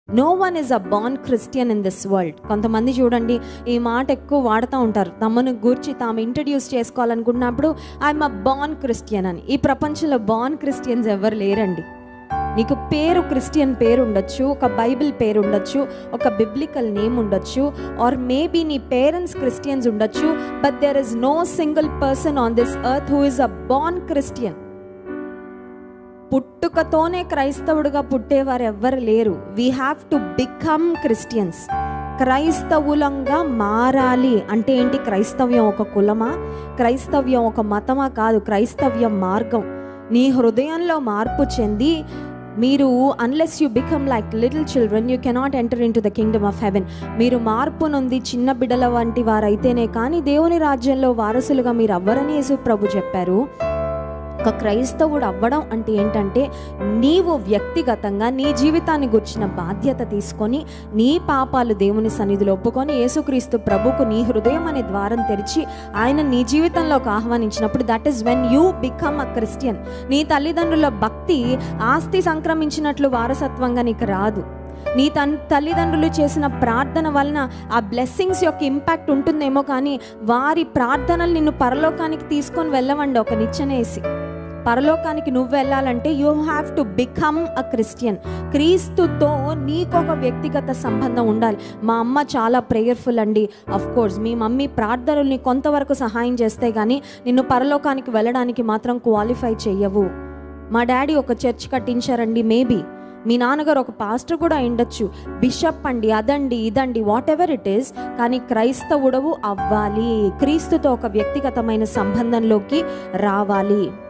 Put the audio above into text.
No one is a born Christian in this world. కొంతమంది చూడండి ఈ మాట ఎక్కువ వాడుతూ ఉంటారు, తమను గూర్చి తాము ఇంట్రడ్యూస్ చేసుకోవాలనుకున్నప్పుడు ఐఎమ్ అ బార్న్ క్రిస్టియన్ అని. ఈ ప్రపంచంలో బార్న్ క్రిస్టియన్స్ ఎవరు లేరండి. నీకు పేరు క్రిస్టియన్ పేరు ఉండొచ్చు, ఒక బైబిల్ పేరు ఉండొచ్చు, ఒక బిబ్లికల్ నేమ్ ఉండొచ్చు, ఆర్ మేబీ నీ పేరెంట్స్ క్రిస్టియన్స్ ఉండొచ్చు, but there is no single person on this earth who is a born Christian. పుట్టుకతోనే క్రైస్తవుడిగా పుట్టేవారు ఎవ్వరు లేరు. We have to become Christians. క్రైస్తవులంగా మారాలి అంటే ఏంటి? క్రైస్తవ్యం ఒక కులమా? క్రైస్తవ్యం ఒక మతమా? కాదు, క్రైస్తవ్యం మార్గం. నీ హృదయంలో మార్పు చెంది మీరు unless you become like little children you cannot enter into the kingdom of heaven. మీరు మార్పు నొంది చిన్న బిడ్డల వంటి వారైతేనే కానీ దేవుని రాజ్యంలో వారసులుగా మీరు అవ్వరని యేసు ప్రభు చెప్పారు. ఒక క్రైస్తవుడు అవ్వడం అంటే ఏంటంటే నీవు వ్యక్తిగతంగా నీ జీవితాన్ని గుర్చిన బాధ్యత తీసుకొని నీ పాపాలు దేవుని సన్నిధిలో ఒప్పుకొని యేసుక్రీస్తు ప్రభుకు నీ హృదయం అనే ద్వారం తెరిచి ఆయన నీ జీవితంలోకి ఆహ్వానించినప్పుడు that is when you become a Christian. నీ తల్లిదండ్రుల భక్తి ఆస్తి సంక్రమించినట్లు వారసత్వంగా నీకు రాదు. నీ తల్లిదండ్రులు చేసిన ప్రార్థన వలన ఆ బ్లెస్సింగ్స్ యొక్క ఇంపాక్ట్ ఉంటుందేమో, కానీ వారి ప్రార్థనలు నిన్ను పరలోకానికి తీసుకొని వెళ్ళవండి. ఒక నిచ్చెనేసి పరలోకానికి నువ్వు వెళ్ళాలంటే you have to become a Christian. క్రీస్తుతో నీకొక వ్యక్తిగత సంబంధం ఉండాలి. మా అమ్మ చాలా ప్రేయర్ఫుల్ అండి. అఫ్ కోర్స్ మీ మమ్మీ ప్రార్థనల్ని కొంతవరకు సహాయం చేస్తే కానీ నిన్ను పరలోకానికి వెళ్ళడానికి మాత్రం క్వాలిఫై చెయ్యవు. మా డాడీ ఒక చర్చ్ కట్టించారండి, మేబీ మీ నాన్నగారు ఒక పాస్టర్ కూడా అయ్యుండొచ్చు, బిషప్ అండి, అదండి ఇదండి, వాట్ ఎవర్ ఇట్ ఈస్. కానీ క్రైస్తవుడవు అవ్వాలి, క్రీస్తుతో ఒక వ్యక్తిగతమైన సంబంధంలోకి రావాలి.